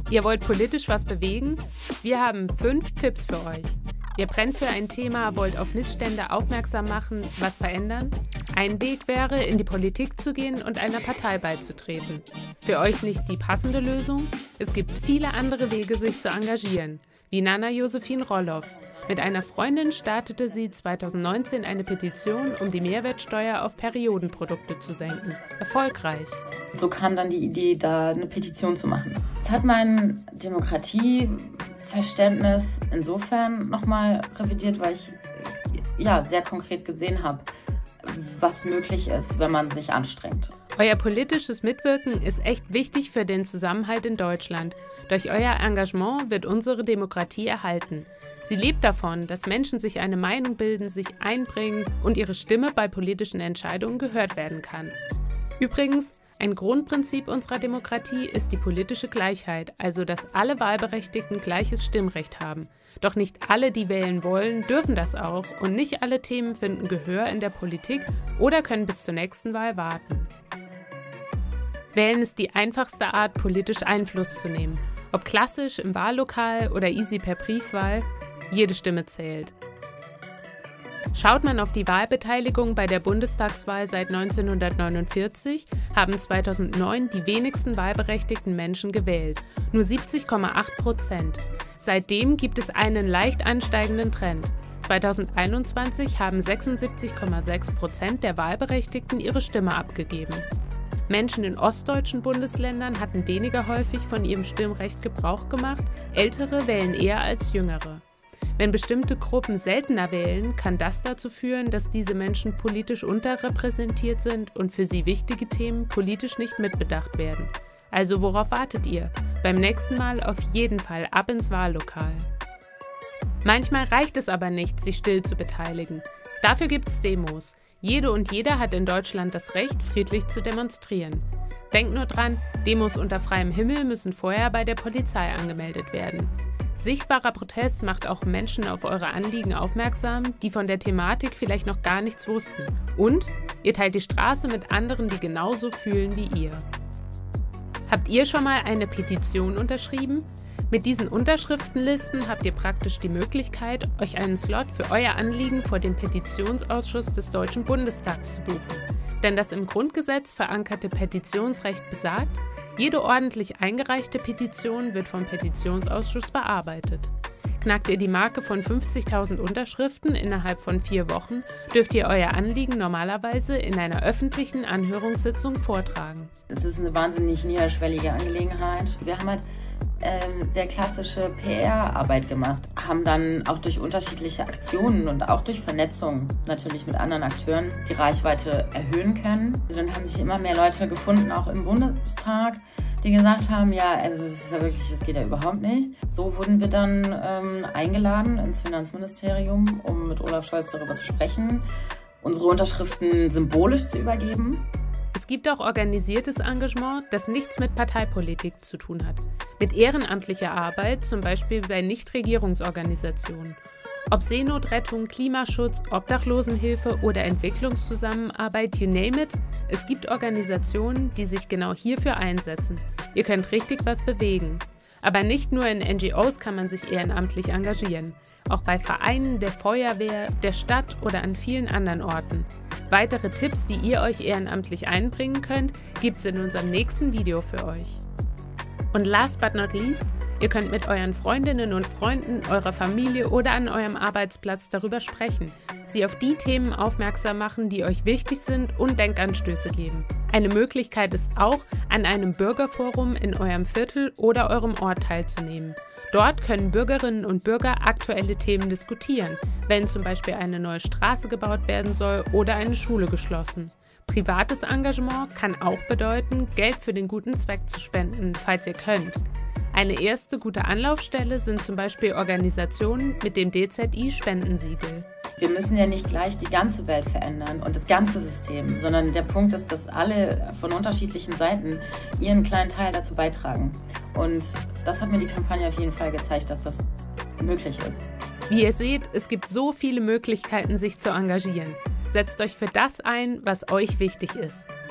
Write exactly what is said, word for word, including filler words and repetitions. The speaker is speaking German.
Ihr wollt politisch was bewegen? Wir haben fünf Tipps für euch. Ihr brennt für ein Thema, wollt auf Missstände aufmerksam machen, was verändern? Ein Weg wäre, in die Politik zu gehen und einer Partei beizutreten. Für euch nicht die passende Lösung? Es gibt viele andere Wege, sich zu engagieren, wie Nana Josephine Roloff. Mit einer Freundin startete sie zweitausendneunzehn eine Petition, um die Mehrwertsteuer auf Periodenprodukte zu senken. Erfolgreich. So kam dann die Idee, da eine Petition zu machen. Es hat mein Demokratieverständnis insofern nochmal revidiert, weil ich ja, sehr konkret gesehen habe, was möglich ist, wenn man sich anstrengt. Euer politisches Mitwirken ist echt wichtig für den Zusammenhalt in Deutschland. Durch euer Engagement wird unsere Demokratie erhalten. Sie lebt davon, dass Menschen sich eine Meinung bilden, sich einbringen und ihre Stimme bei politischen Entscheidungen gehört werden kann. Übrigens, ein Grundprinzip unserer Demokratie ist die politische Gleichheit, also dass alle Wahlberechtigten gleiches Stimmrecht haben. Doch nicht alle, die wählen wollen, dürfen das auch und nicht alle Themen finden Gehör in der Politik oder können bis zur nächsten Wahl warten. Wählen ist die einfachste Art, politisch Einfluss zu nehmen. Ob klassisch im Wahllokal oder easy per Briefwahl, jede Stimme zählt. Schaut man auf die Wahlbeteiligung bei der Bundestagswahl seit neunzehnhundertneunundvierzig, haben zweitausendneun die wenigsten wahlberechtigten Menschen gewählt, nur siebzig Komma acht Prozent. Seitdem gibt es einen leicht ansteigenden Trend. zweitausendeinundzwanzig haben sechsundsiebzig Komma sechs Prozent der Wahlberechtigten ihre Stimme abgegeben. Menschen in ostdeutschen Bundesländern hatten weniger häufig von ihrem Stimmrecht Gebrauch gemacht, Ältere wählen eher als Jüngere. Wenn bestimmte Gruppen seltener wählen, kann das dazu führen, dass diese Menschen politisch unterrepräsentiert sind und für sie wichtige Themen politisch nicht mitbedacht werden. Also worauf wartet ihr? Beim nächsten Mal auf jeden Fall ab ins Wahllokal. Manchmal reicht es aber nicht, sich still zu beteiligen. Dafür gibt es Demos. Jede und jeder hat in Deutschland das Recht, friedlich zu demonstrieren. Denkt nur dran, Demos unter freiem Himmel müssen vorher bei der Polizei angemeldet werden. Sichtbarer Protest macht auch Menschen auf eure Anliegen aufmerksam, die von der Thematik vielleicht noch gar nichts wussten. Und ihr teilt die Straße mit anderen, die genauso fühlen wie ihr. Habt ihr schon mal eine Petition unterschrieben? Mit diesen Unterschriftenlisten habt ihr praktisch die Möglichkeit, euch einen Slot für euer Anliegen vor dem Petitionsausschuss des Deutschen Bundestags zu buchen. Denn das im Grundgesetz verankerte Petitionsrecht besagt, jede ordentlich eingereichte Petition wird vom Petitionsausschuss bearbeitet. Knackt ihr die Marke von fünfzigtausend Unterschriften innerhalb von vier Wochen, dürft ihr euer Anliegen normalerweise in einer öffentlichen Anhörungssitzung vortragen. Es ist eine wahnsinnig niederschwellige Angelegenheit. Wir haben halt ähm, sehr klassische P R-Arbeit gemacht, haben dann auch durch unterschiedliche Aktionen und auch durch Vernetzung natürlich mit anderen Akteuren die Reichweite erhöhen können. Also dann haben sich immer mehr Leute gefunden, auch im Bundestag, die gesagt haben, ja, also es ist ja wirklich, das geht ja überhaupt nicht. So wurden wir dann ähm, eingeladen ins Finanzministerium, um mit Olaf Scholz darüber zu sprechen, unsere Unterschriften symbolisch zu übergeben. Es gibt auch organisiertes Engagement, das nichts mit Parteipolitik zu tun hat. Mit ehrenamtlicher Arbeit, zum Beispiel bei Nichtregierungsorganisationen. Ob Seenotrettung, Klimaschutz, Obdachlosenhilfe oder Entwicklungszusammenarbeit, you name it, es gibt Organisationen, die sich genau hierfür einsetzen. Ihr könnt richtig was bewegen. Aber nicht nur in N G Os kann man sich ehrenamtlich engagieren. Auch bei Vereinen, der Feuerwehr, der Stadt oder an vielen anderen Orten. Weitere Tipps, wie ihr euch ehrenamtlich einbringen könnt, gibt's in unserem nächsten Video für euch. Und last but not least, ihr könnt mit euren Freundinnen und Freunden, eurer Familie oder an eurem Arbeitsplatz darüber sprechen, sie auf die Themen aufmerksam machen, die euch wichtig sind und Denkanstöße geben. Eine Möglichkeit ist auch, an einem Bürgerforum in eurem Viertel oder eurem Ort teilzunehmen. Dort können Bürgerinnen und Bürger aktuelle Themen diskutieren, wenn zum Beispiel eine neue Straße gebaut werden soll oder eine Schule geschlossen. Privates Engagement kann auch bedeuten, Geld für den guten Zweck zu spenden, falls ihr könnt. Eine erste gute Anlaufstelle sind zum Beispiel Organisationen mit dem D Z I-Spendensiegel. Wir müssen ja nicht gleich die ganze Welt verändern und das ganze System, sondern der Punkt ist, dass alle von unterschiedlichen Seiten ihren kleinen Teil dazu beitragen. Und das hat mir die Kampagne auf jeden Fall gezeigt, dass das möglich ist. Wie ihr seht, es gibt so viele Möglichkeiten, sich zu engagieren. Setzt euch für das ein, was euch wichtig ist.